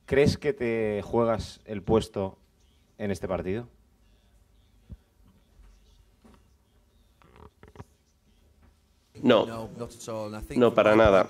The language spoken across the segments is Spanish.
¿Crees que te juegas el puesto en este partido? No, no para nada.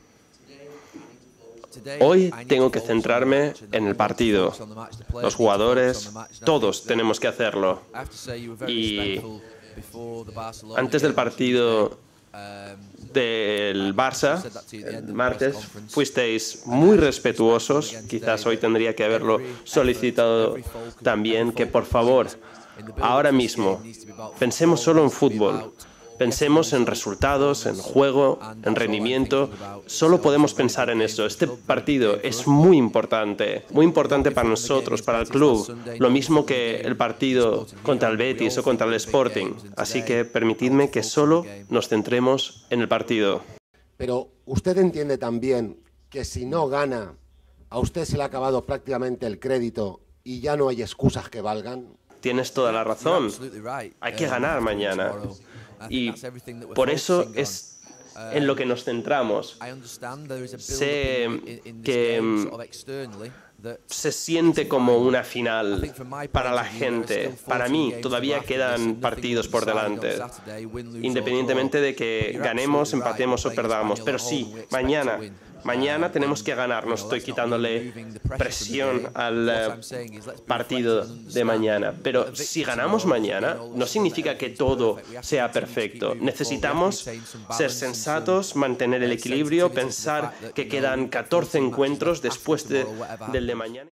Hoy tengo que centrarme en el partido. Los jugadores, todos tenemos que hacerlo. Y antes del partido del Barça, el martes, fuisteis muy respetuosos. Quizás hoy tendría que haberlo solicitado también, que por favor, ahora mismo, pensemos solo en fútbol. Pensemos en resultados, en juego, en rendimiento. Solo podemos pensar en eso. Este partido es muy importante para nosotros, para el club. Lo mismo que el partido contra el Betis o contra el Sporting. Así que permitidme que solo nos centremos en el partido. Pero usted entiende también que si no gana, a usted se le ha acabado prácticamente el crédito y ya no hay excusas que valgan. Tienes toda la razón. Hay que ganar mañana. Y por eso es en lo que nos centramos. Sé que se siente como una final para la gente. Para mí todavía quedan partidos por delante, independientemente de que ganemos, empatemos o perdamos. Pero sí, mañana tenemos que ganar. No estoy quitándole presión al partido de mañana. Pero si ganamos mañana, no significa que todo sea perfecto. Necesitamos ser sensatos, mantener el equilibrio, pensar que quedan 14 encuentros después del de mañana.